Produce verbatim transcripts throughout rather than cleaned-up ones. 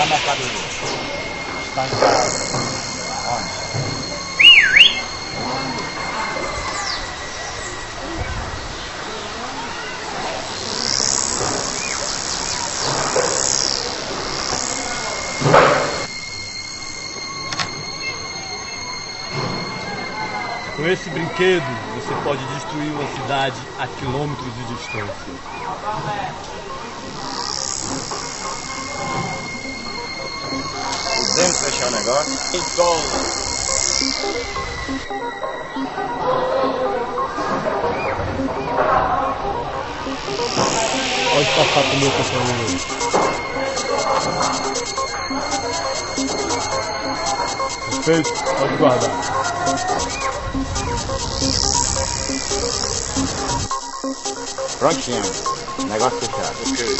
a mercadoria. Está em casa. Onde? Com esse brinquedo, você pode destruir uma cidade a quilômetros de distância. Podemos fechar o negócio? Então... Pode passar pro meu companheiro. Perfeito, pode guardar. Prontinho, negócio fechado. Ok.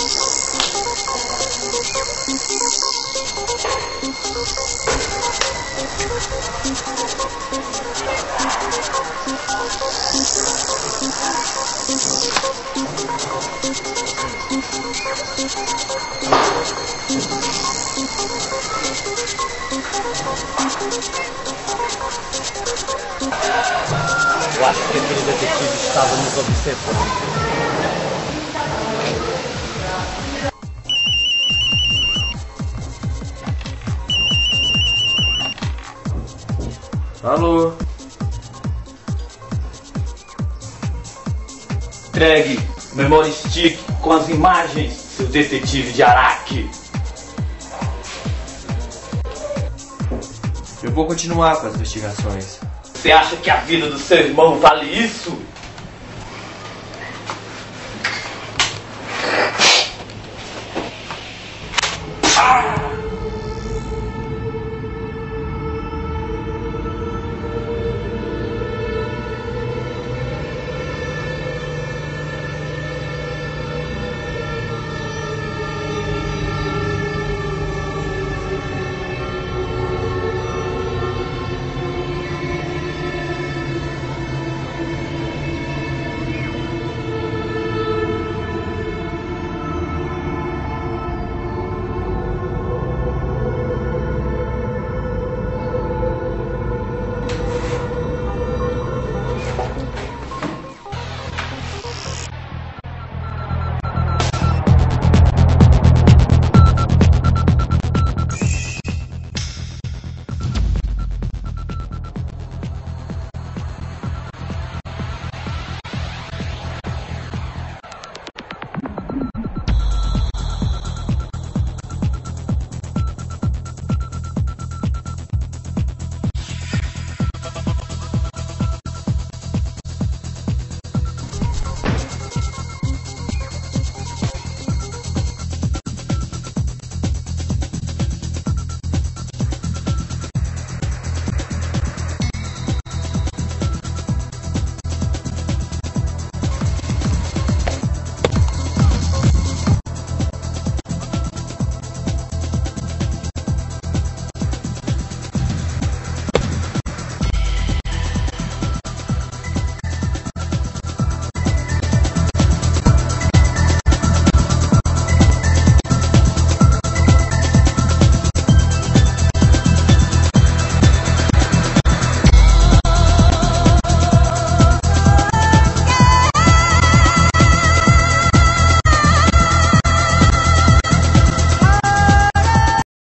Eu acho que aquele detetive estava nos observando. Alô? Entregue o memory stick com as imagens, seu detetive de Araque. Eu vou continuar com as investigações. Você acha que a vida do seu irmão vale isso?